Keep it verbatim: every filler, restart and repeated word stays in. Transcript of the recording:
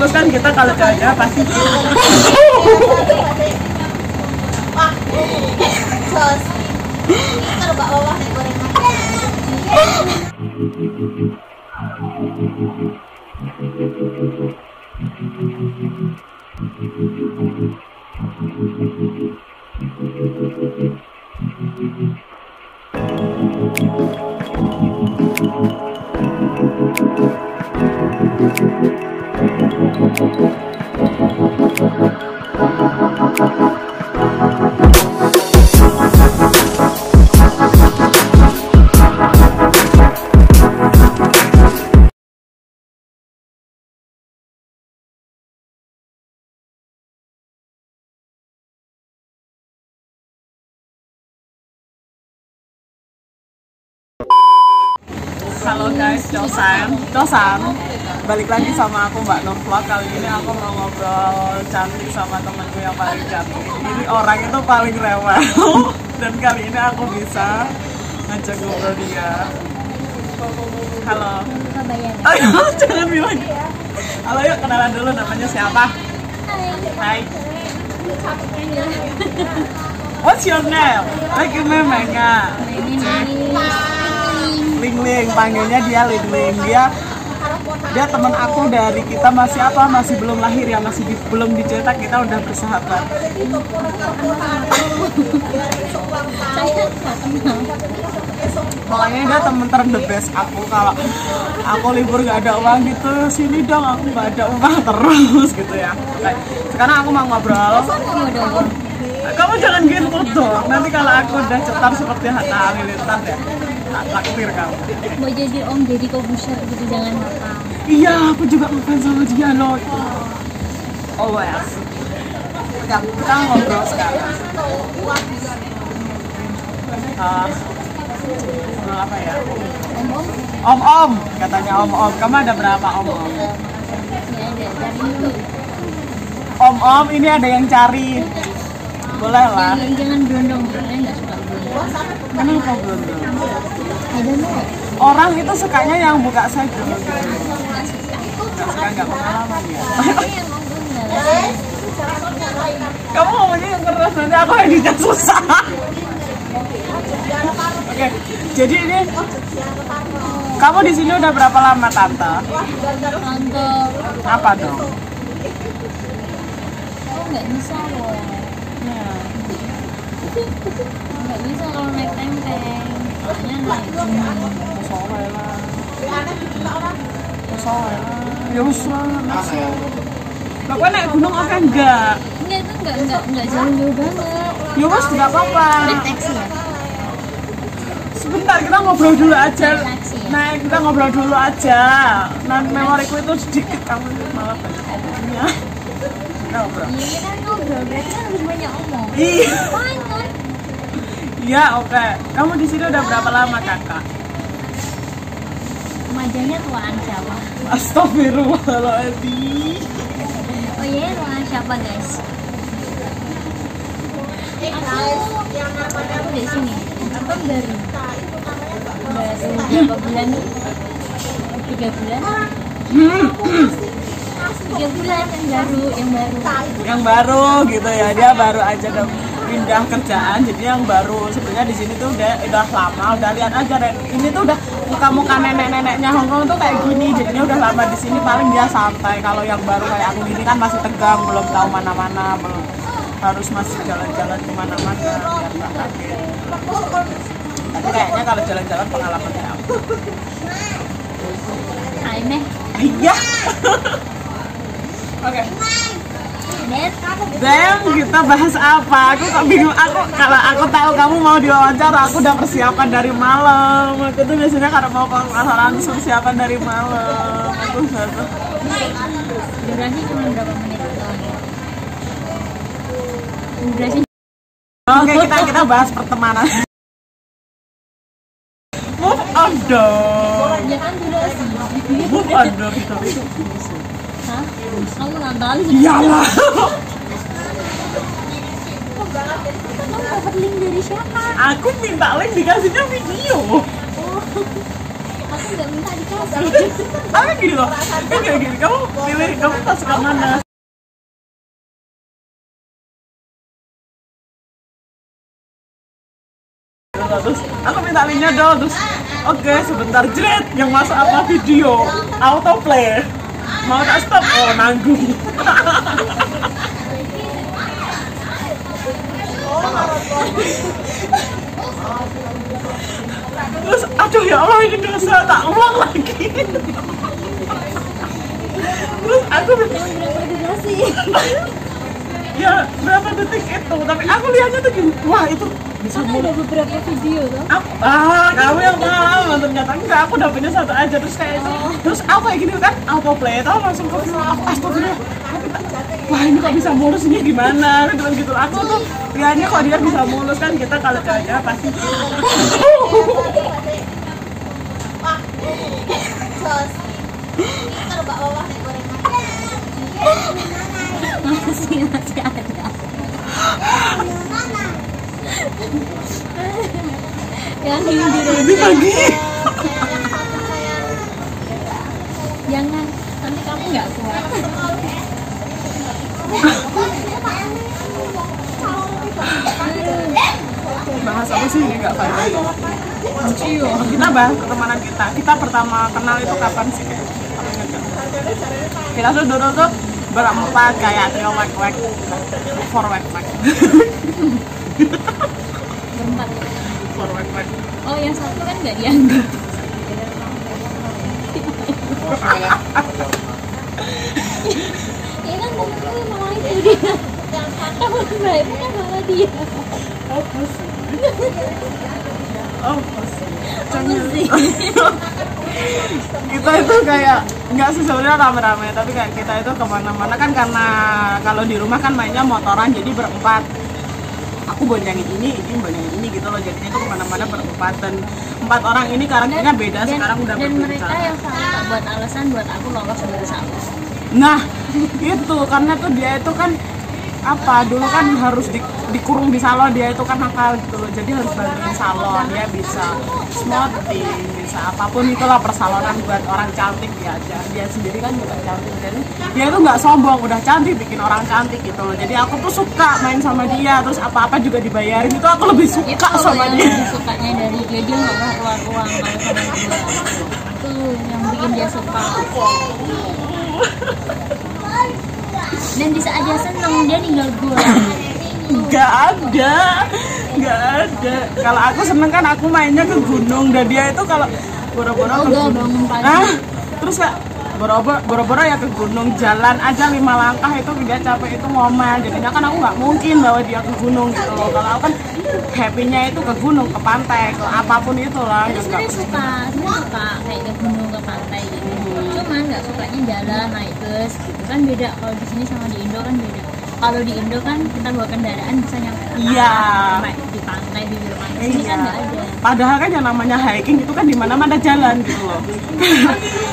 Terus kan kita kalau jalan-jalan pasti Wah, jos. Ini kalau Mbak Wawah nek gorengan. Halo guys, Cosan, Cosan, balik lagi sama aku Mbak Nur Vlog. Kali ini aku mau ngobrol cantik sama temanku yang paling cantik. Ini orang itu paling rewel dan kali ini aku bisa ngajak ngobrol dia. Halo. Ayo, jangan bilang. Halo, yuk kenalan dulu, namanya siapa? Hai. What's your name? Lagi memangnya. Ling Ling, panggilnya dia Ling Ling. Dia dia teman aku dari kita masih apa masih belum lahir ya, masih di, belum dicetak kita udah bersahabat. Pokoknya dia temen ter the best aku. Kalau aku libur gak ada uang gitu, sini dong aku gak ada uang terus gitu ya. Oke. Sekarang aku mau ngobrol. Kamu jangan gitu dong. Nanti kalau aku udah cetar seperti Hatta Halilintar ya, tak takdir kamu. Mau jadi Om Deddy Corbuzier gitu, jangan apa. Iya, aku juga ngefans sama dia loh. Always. Oke, kita ngobrol sekarang. Uh, apa ya? Om Om, katanya Om Om. Kamu ada berapa Om Om? Om Om, ini ada yang cari. Boleh lah. Jangan, jangan berondong, saya nggak suka berondong. Kenapa berondong? Ada nggak? Orang itu sukanya yang buka saja. Nggak suka, nggak pengalaman ya. Kamu ngomongnya yang keras, nanti aku editnya susah. Oke, jadi ini kamu di sini udah berapa lama tante? Tante, Apa dong? aku nggak bisa loh. Nggak bisa kalau naik tenteng. Soalnya naik gunung. Soalnya lah. Soalnya lah. Ya usah. Bapak naik gunung apa enggak? Enggak, itu enggak enggak enggak jauh-jauh banget. Ya mas nggak apa-apa. Naik taksi ya? Sebentar kita ngobrol dulu aja. Naik taksi ya? Nah kita ngobrol dulu aja. Nah memoriku itu sedikit, kamu malah banyak ngomongnya. Ngobrol. Iya kan ngobrol, berarti kan harus banyak omong. Iya. Fine kan? Iya oke. Kamu di sini udah berapa lama kakak? Remajanya tuaan siapa? Astagfirullahaladzim. Oh iya, tuaan siapa guys? Aku aku di sini. Apa baru? Baru berapa bulan? Tiga bulan? Tiga bulan yang baru, yang baru. Yang baru gitu ya, dia baru aja udah pindah kerjaan, jadi yang baru. Sebenarnya di sini tuh udah udah lama, udah lihat aja deh. Ini tuh udah muka-muka nenek-neneknya Hongkong tuh kayak gini, jadinya udah lama di sini, paling dia santai. Kalau yang baru kayak aku gini kan masih tegang, belum tahu mana-mana, belum harus masih jalan-jalan kemana-mana biar nggak kaget. Tapi kayaknya kalau jalan-jalan pengalamannya aku. Aimeh. Iya. Oke. Dan Dan kita bahas apa? Aku kok bingung. Aku kalau aku tahu kamu mau diwawancara, aku udah persiapan dari malam. Aku tuh biasanya kalau mau kalau langsung persiapan dari malam. Aku satu. durasi cuma berapa menit doang ya? Durasi. Oke, kita kita bahas pertemanan. Move on dong. Ya kan durasi. Move on dong kita itu. Hah? Kamu nonton? Iyalah. Kamu dapat link dari siapa? Aku minta link, dikasihnya video. Oh. Aku nggak minta dikasih. Tapi gini loh, kan kayak gini, kamu pilih, kamu tak suka mana? Terus aku minta linknya dong, terus oke sebentar jret, yang masuk apa video, autoplay, mau tak stop, oh nanggung. Terus aduh ya Allah ini dosa, tak ulang lagi. Terus aku ya berapa detik itu, tapi aku lihatnya tuh gini, wah itu bisa Ada beberapa video tuh. aku, ah kamu yang pengalaman, ternyata enggak, aku udah punya satu aja, terus kayak itu, terus aku kayak gini kan autoplay, tau langsung ke film aku astagfirullah, aku tak, wah ini kok bisa mulus, ini gimana gitu gitu. Aku tuh lihatnya kok dia bisa mulus, kan kita kalau cewek-cewek pasti Wah, sos. Ini kalau mbak Wawah nih gorengan. Masih masih ada. Yang hindir ini lagi. Jangan, nanti kamu nggak kuat. Bahas apa sih ini nggak faedah? Kita bahas pertemanan kita. Kita pertama kenal itu kapan sih? Kita tuh dulu tuh berempat kayak trio wek wek, four wek wek. Berempat. Four wek wek. Oh, yang satu kan nggak dianggap. Ya kan temen-temen malah itu dia. Kamu baik kan malah dia. Apa sih? Apa sih? Apa sih? Kita itu kayak nggak sih sebenarnya rame-rame, tapi kayak kita itu kemana-mana kan, karena kalau di rumah kan mainnya motoran, jadi berempat. Aku boncengin ini, ini boncengin ini gitu loh, jadinya itu kemana-mana berempat, dan empat orang ini karakternya beda, Dan- sekarang udah dan berbeda. mereka yang selalu tak buat alasan buat aku lolos dari salon. Nah itu karena tuh dia itu kan apa, dulu kan harus di, dikurung di salon, dia itu kan nakal gitu loh, jadi harus bantuin salon, dia bisa smoothing, bisa apapun itulah persalonan buat orang cantik dia aja, dia sendiri kan juga cantik, jadi dia itu nggak sombong, udah cantik bikin orang cantik gitu loh, jadi aku tuh suka main sama dia, terus apa-apa juga dibayarin, itu aku lebih suka Itu sama yang dia. lebih sukanya dari dia, dia nggak pernah keluar uang kalau sama dia. Itu yang bikin dia suka. Dan di saat dia seneng dia tinggal gue. Nggak ada, nggak ada. Kalau aku seneng kan aku mainnya ke gunung, dan dia itu kalau boro-boro Oh, ke nggak, gunung. bangun pagi. Ah, terus ya boro-boro boro-boro ya ke gunung, jalan aja lima langkah itu dia capek itu ngomel. Jadinya kan aku nggak mungkin bawa dia ke gunung gitu loh. Kalau aku kan happy-nya itu ke gunung, ke pantai, ke apapun itu lah. Terus sebenarnya suka, sebenarnya suka kayak ke gunung ke pantai gitu. Cuman nggak sukanya jalan naik bus gitu kan, beda. Kalau di sini sama di Indo kan beda. Kalau di Indo kan kita bawa kendaraan bisa nyampe atas, Iya. sampai di pantai, di bibir pantai. Sini kan nggak ada. Padahal kan yang namanya hiking itu kan di mana-mana jalan gitu loh.